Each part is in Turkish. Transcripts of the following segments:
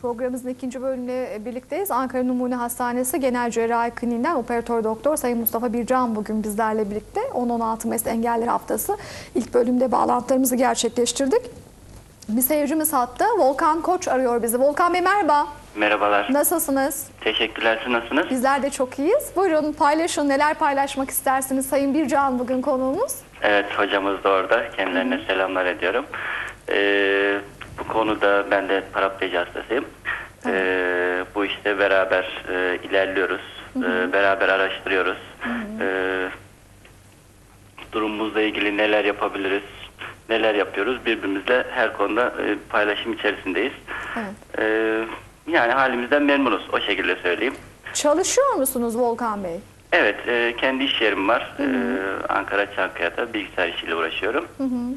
Programımızın ikinci bölümüyle birlikteyiz. Ankara Numune Hastanesi Genel Cerrahi Kliniğinden operatör doktor Sayın Mustafa Bircan bugün bizlerle birlikte. 10-16 Mayıs Engelliler Haftası ilk bölümde bağlantılarımızı gerçekleştirdik. Bir seyircimiz hatta Volkan Koç arıyor bizi. Volkan Bey merhaba. Merhabalar. Nasılsınız? Teşekkürler. Siz nasılsınız? Bizler de çok iyiyiz. Buyurun paylaşın. Neler paylaşmak istersiniz? Sayın Bircan bugün konuğumuz. Evet, hocamız da orada. Kendilerine selamlar ediyorum. Bu konuda ben de parapleji hastasıyım. Bu işte beraber ilerliyoruz. Beraber araştırıyoruz. Durumumuzla ilgili neler yapabiliriz, neler yapıyoruz. Birbirimizle her konuda paylaşım içerisindeyiz. Evet. Yani halimizden memnunuz. O şekilde söyleyeyim. Çalışıyor musunuz Volkan Bey? Evet, kendi iş yerim var. Ankara Çankaya'da bilgisayar işiyle uğraşıyorum.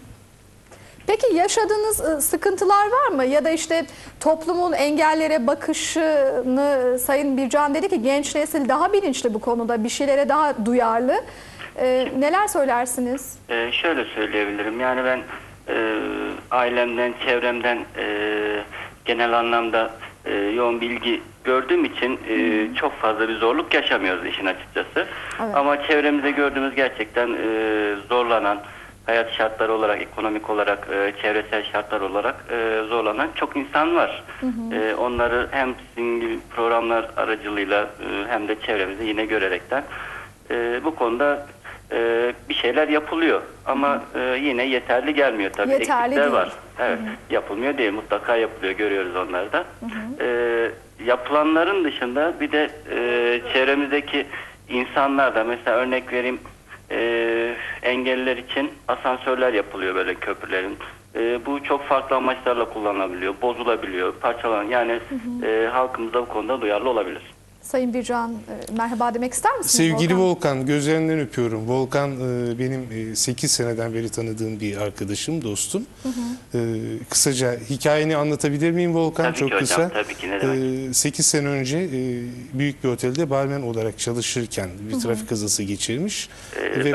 Peki yaşadığınız sıkıntılar var mı? Ya da işte toplumun engellere bakışını Sayın Bircan dedi ki genç nesil daha bilinçli bu konuda, bir şeylere daha duyarlı. Neler söylersiniz? Şöyle söyleyebilirim. Yani ben ailemden, çevremden genel anlamda yoğun bilgi gördüğüm için çok fazla bir zorluk yaşamıyoruz işin açıkçası. Evet. Ama çevremizde gördüğümüz gerçekten zorlanan, hayat şartları olarak, ekonomik olarak, çevresel şartlar olarak zorlanan çok insan var. Onları hem sizin gibi programlar aracılığıyla hem de çevremizde yine görerekten bu konuda bir şeyler yapılıyor. Ama yine yeterli gelmiyor tabii. Yeterli Eksikler değil. var. Evet, yapılmıyor değil. Mutlaka yapılıyor. Görüyoruz onları da. Yapılanların dışında bir de çevremizdeki insanlar da mesela örnek vereyim engelliler için asansörler yapılıyor böyle köprülerin. Bu çok farklı amaçlarla kullanılabiliyor, bozulabiliyor, parçalanıyor. Yani halkımız da bu konuda duyarlı olabilir. Sayın Bircan merhaba demek ister misiniz? Sevgili Volkan, gözlerinden öpüyorum. Volkan benim 8 seneden beri tanıdığım bir arkadaşım, dostum. Kısaca hikayeni anlatabilir miyim Volkan? Tabii Çok ki kısa. hocam, tabii ki, ne demek. 8 sene önce büyük bir otelde barmen olarak çalışırken bir trafik kazası geçirmiş. Ve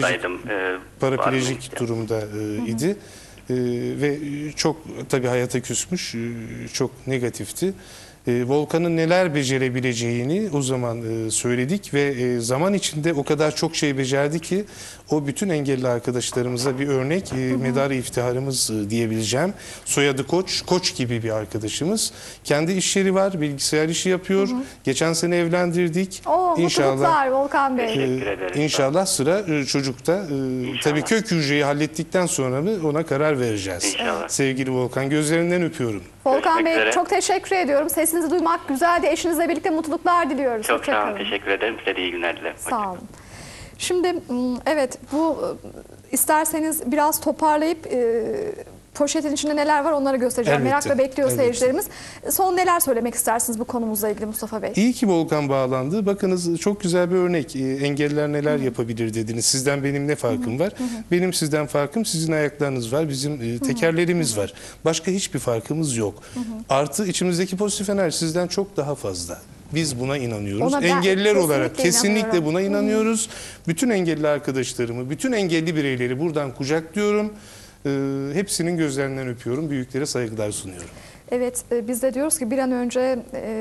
paraplejik durumda idi. Ve çok tabii hayata küsmüş, çok negatifti. Volkan'ın neler becerebileceğini o zaman söyledik ve zaman içinde o kadar çok şey becerdi ki o bütün engelli arkadaşlarımıza bir örnek, medarı iftiharımız diyebileceğim. Soyadı Koç, Koç gibi bir arkadaşımız. Kendi iş yeri var, bilgisayar işi yapıyor. Geçen sene evlendirdik. Mutluluklar Volkan Bey. Teşekkür ederim. İnşallah sıra çocukta. Tabii kök hücreyi hallettikten sonra mı ona karar vereceğiz. İnşallah. Sevgili Volkan, gözlerinden öpüyorum. Volkan Görüşmek Bey üzere. çok teşekkür ediyorum. Sesinizi duymak güzeldi. Eşinizle birlikte mutluluklar diliyoruz. Çok Hoşça sağ olun. kalın. Teşekkür ederim. Size de iyi günler dilerim. Sağ olun. Şimdi evet bu isterseniz biraz toparlayıp poşetin içinde neler var onları göstereceğim. Elbette, Merakla bekliyor elbette. seyircilerimiz. Son neler söylemek istersiniz bu konumuzla ilgili Mustafa Bey? İyi ki Volkan bağlandı. Bakınız çok güzel bir örnek. Engelliler neler yapabilir dediniz. Sizden benim ne farkım var? Benim sizden farkım sizin ayaklarınız var. Bizim tekerlerimiz var. Başka hiçbir farkımız yok. Artı içimizdeki pozitif enerji sizden çok daha fazla. Biz buna inanıyoruz. Ona ben Engelliler olarak kesinlikle inanıyorum. buna inanıyoruz. Bütün engelli arkadaşlarımı, bütün engelli bireyleri buradan kucaklıyorum. Hepsinin gözlerinden öpüyorum. Büyüklere saygılar sunuyorum. Evet biz de diyoruz ki bir an önce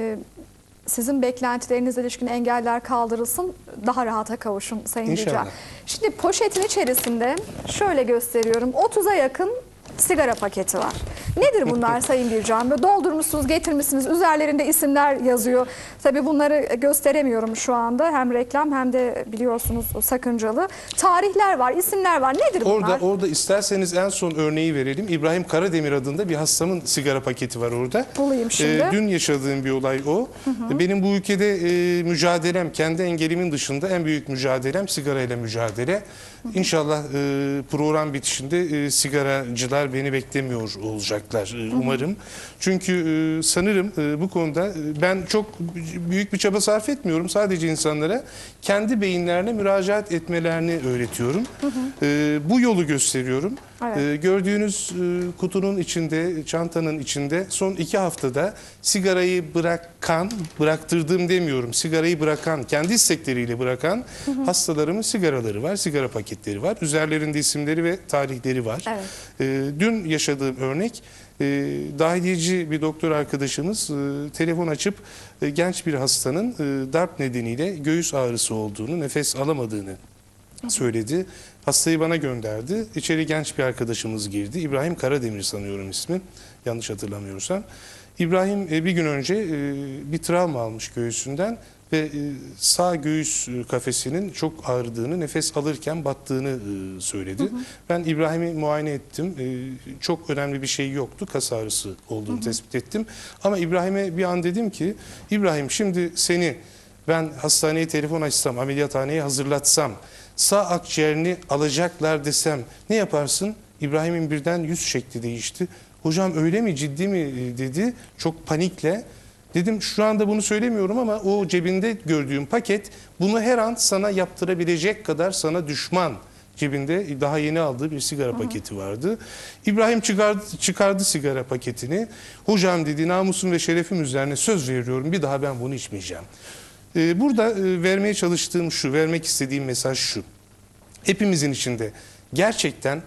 sizin beklentilerinize ilişkin engeller kaldırılsın. Daha rahata kavuşun Sayın İnşallah. Bircan. Şimdi poşetin içerisinde şöyle gösteriyorum. 30'a yakın sigara paketi var. Nedir bunlar Sayın Bircan? Böyle doldurmuşsunuz, getirmişsiniz. Üzerlerinde isimler yazıyor. Tabii bunları gösteremiyorum şu anda. Hem reklam hem de biliyorsunuz sakıncalı. Tarihler var, isimler var. Nedir bunlar? Orada isterseniz en son örneği verelim. İbrahim Karademir adında bir hastamın sigara paketi var orada. Bulayım şimdi. Dün yaşadığım bir olay o. Benim bu ülkede mücadelem, kendi engelimin dışında en büyük mücadelem sigarayla mücadele. İnşallah program bitişinde sigaracılar beni beklemiyor olacaklar umarım. Çünkü sanırım bu konuda ben çok büyük bir çaba sarf etmiyorum. Sadece insanlara kendi beyinlerine müracaat etmelerini öğretiyorum. Bu yolu gösteriyorum. Evet. Gördüğünüz kutunun içinde, çantanın içinde son 2 haftada sigarayı bıraktırdığım demiyorum. Sigarayı bırakan, kendi istekleriyle bırakan hastalarımın sigaraları var, sigara paketleri var. Üzerlerinde isimleri ve tarihleri var. Evet. Dün yaşadığım örnek Dahiliyeci bir doktor arkadaşımız telefon açıp genç bir hastanın darp nedeniyle göğüs ağrısı olduğunu, nefes alamadığını söyledi. Hastayı bana gönderdi. İçeri genç bir arkadaşımız girdi. İbrahim Karademir sanıyorum ismi. Yanlış hatırlamıyorsam. İbrahim bir gün önce bir travma almış göğsünden ve sağ göğüs kafesinin çok ağrıdığını, nefes alırken battığını söyledi. Ben İbrahim'i muayene ettim. Çok önemli bir şey yoktu. Kas ağrısı olduğunu tespit ettim. Ama İbrahim'e bir an dedim ki, İbrahim şimdi seni ben hastaneye telefon açsam, ameliyathaneye hazırlatsam, sağ akciğerini alacaklar desem ne yaparsın? İbrahim'in birden yüz şekli değişti. Hocam öyle mi, ciddi mi dedi çok panikle. Dedim şu anda bunu söylemiyorum ama o cebinde gördüğüm paket bunu her an sana yaptırabilecek kadar sana düşman. Cebinde daha yeni aldığı bir sigara paketi vardı. İbrahim çıkardı sigara paketini. Hocam dedi, namusum ve şerefim üzerine söz veriyorum, bir daha ben bunu içmeyeceğim. Burada vermeye çalıştığım şu, vermek istediğim mesaj şu. Hepimizin içinde gerçekten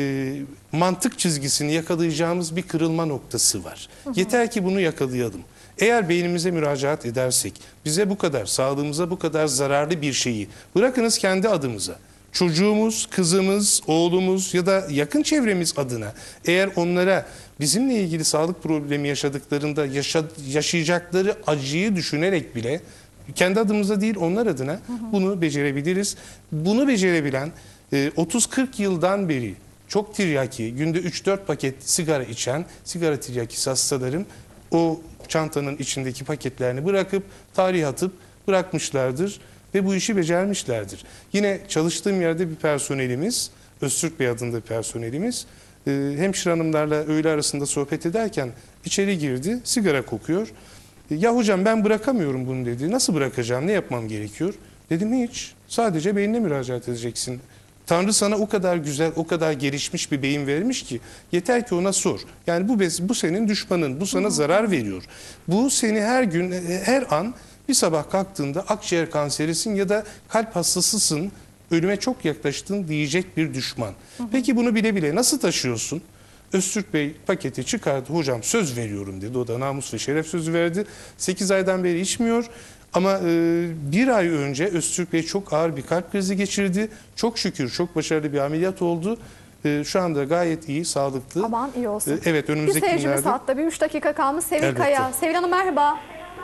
mantık çizgisini yakalayacağımız bir kırılma noktası var. Yeter ki bunu yakalayalım. Eğer beynimize müracaat edersek, bize bu kadar, sağlığımıza bu kadar zararlı bir şeyi, bırakınız kendi adımıza, çocuğumuz, kızımız, oğlumuz ya da yakın çevremiz adına, eğer onlara bizimle ilgili sağlık problemi yaşadıklarında yaşayacakları acıyı düşünerek bile, kendi adımıza değil onlar adına bunu becerebiliriz. Bunu becerebilen 30-40 yıldan beri çok tiryaki, günde 3-4 paket sigara içen, sigara tiryakisi hastalarım o çantanın içindeki paketlerini bırakıp, tarih atıp bırakmışlardır ve bu işi becermişlerdir. Yine çalıştığım yerde bir personelimiz, Öztürk Bey adında bir personelimiz, hemşire hanımlarla öğle arasında sohbet ederken içeri girdi, sigara kokuyor. Ya hocam ben bırakamıyorum bunu dedi. Nasıl bırakacağım, ne yapmam gerekiyor? Dedim hiç, sadece beynine müracaat edeceksin. Tanrı sana o kadar güzel, o kadar gelişmiş bir beyin vermiş ki yeter ki ona sor. Yani bu senin düşmanın, bu sana zarar veriyor. Bu seni her gün, her an bir sabah kalktığında akciğer kanserisin ya da kalp hastasısın, ölüme çok yaklaştın diyecek bir düşman. Peki bunu bile bile nasıl taşıyorsun? Öztürk Bey paketi çıkardı, hocam söz veriyorum dedi. O da namus ve şeref sözü verdi. 8 aydan beri içmiyor. Ama bir ay önce Öztürk Bey çok ağır bir kalp krizi geçirdi. Çok şükür çok başarılı bir ameliyat oldu. Şu anda gayet iyi, sağlıklı. Aman iyi olsun. Evet, önümüzdeki bir seyircimiz günlerde. hatta, bir 3 dakika kalmış. Sevil Elbette. Kaya. Sevil Hanım merhaba.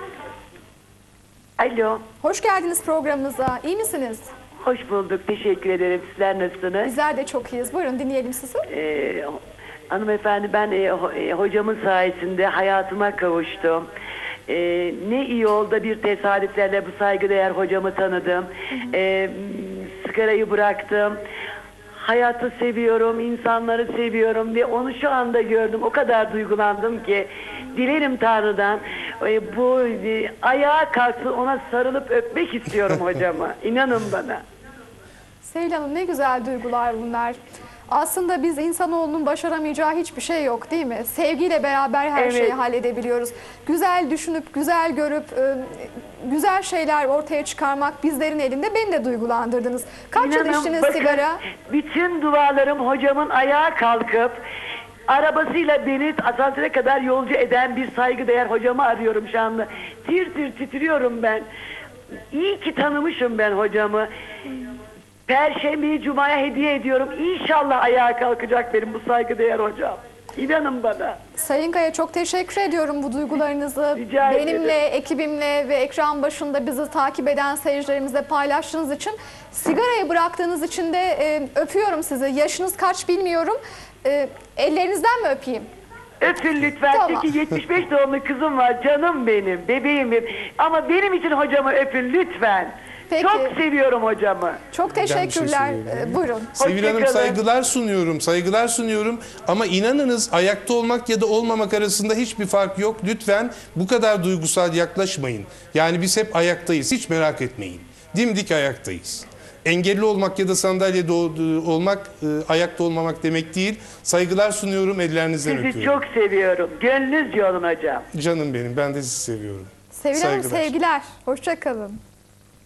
Alo, Hoş geldiniz programımıza. İyi misiniz? hoş bulduk. Teşekkür ederim. Sizler nasılsınız? Bizler de çok iyiyiz. Buyurun dinleyelim sizi. Hanımefendi, ben hocamın sayesinde hayatıma kavuştum. Ne iyi oldu bir tesadüflerle bu saygıdeğer hocamı tanıdım. Sigarayı bıraktım. Hayatı seviyorum, insanları seviyorum ve onu şu anda gördüm. O kadar duygulandım ki dilerim Tanrı'dan bu ayağa kalksın, ona sarılıp öpmek istiyorum hocamı. İnanın bana. Sevil Hanım, ne güzel duygular bunlar. Aslında biz insanoğlunun başaramayacağı hiçbir şey yok değil mi? Sevgiyle beraber her Evet. şeyi halledebiliyoruz. Güzel düşünüp, güzel görüp, güzel şeyler ortaya çıkarmak bizlerin elinde. Beni de duygulandırdınız. Kaç yıl İnanın, içtiniz bakın, sigara? bütün dualarım hocamın ayağa kalkıp arabasıyla beni asansöre kadar yolcu eden bir saygıdeğer hocamı arıyorum şu anda. Tir tir titriyorum ben. İyi ki tanımışım ben hocamı. Perşembeyi Cuma'ya hediye ediyorum. İnşallah ayağa kalkacak benim bu saygıdeğer hocam. İnanın bana. Sayın Kaya, çok teşekkür ediyorum bu duygularınızı Rica ederim. benimle, ekibimle ve ekran başında bizi takip eden seyircilerimizle paylaştığınız için, sigarayı bıraktığınız için de öpüyorum sizi. Yaşınız kaç bilmiyorum. Ellerinizden mi öpeyim? Öpün lütfen. Tamam. Çünkü 75 doğumlu kızım var. Canım benim, bebeğim benim. Ama benim için hocamı öpün lütfen. Peki. Çok seviyorum hocamı. Çok Ben bir şey teşekkürler. söyleyeyim. Buyurun. Sevil Hanım, Hoşçakalın. saygılar sunuyorum, saygılar sunuyorum. Ama inanınız ayakta olmak ya da olmamak arasında hiçbir fark yok. Lütfen bu kadar duygusal yaklaşmayın. Yani biz hep ayaktayız, hiç merak etmeyin. Dimdik ayaktayız. Engelli olmak ya da sandalyede olmak, ayakta olmamak demek değil. Saygılar sunuyorum, ellerinizden Sizi öpüyorum. çok seviyorum. Gönlünüzce olun hocam. Canım benim, ben de sizi seviyorum. Sevil Hanım, Saygılar. sevgiler. Hoşçakalın.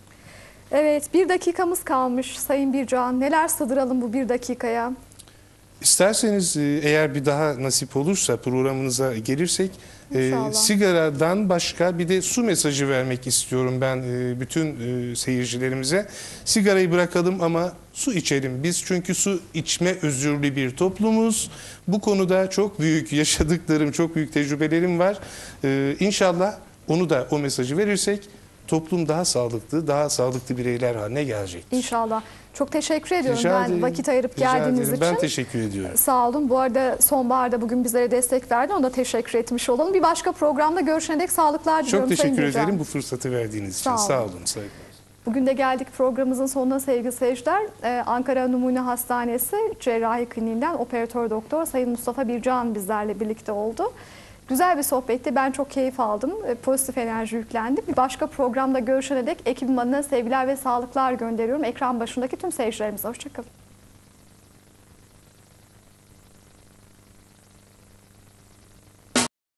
Evet, bir dakikamız kalmış Sayın Bircan. Neler sığdıralım bu bir dakikaya? İsterseniz eğer bir daha nasip olursa programınıza gelirsek İnşallah. sigaradan başka bir de su mesajı vermek istiyorum ben bütün seyircilerimize. Sigarayı bırakalım ama su içelim. Biz çünkü su içme özürlü bir toplumuz. Bu konuda çok büyük yaşadıklarım, çok büyük tecrübelerim var. İnşallah onu da o mesajı verirsek toplum daha sağlıklı bireyler haline gelecek. İnşallah. Çok teşekkür ediyorum Rica ben ederim. vakit ayırıp Rica geldiğiniz ederim. için. Ben teşekkür ediyorum. Sağ olun. Bu arada sonbaharda bugün bizlere destek verdi. Ona da teşekkür etmiş olalım. Bir başka programda görüşene dek sağlıklar diliyorum. Çok Sayın teşekkür Bircan. ederim bu fırsatı verdiğiniz için. Sağ olun. Sağ olun. Saygılar. Bugün de geldik programımızın sonuna sevgili seyirciler. Ankara Numune Hastanesi Cerrahi Kliniğinden operatör doktor Sayın Mustafa Bircan bizlerle birlikte oldu. Güzel bir sohbetti. Ben çok keyif aldım. Pozitif enerji yüklendim. Bir başka programda görüşene dek ekibim adına sevgiler ve sağlıklar gönderiyorum. Ekran başındaki tüm seyircilerimize hoşçakalın.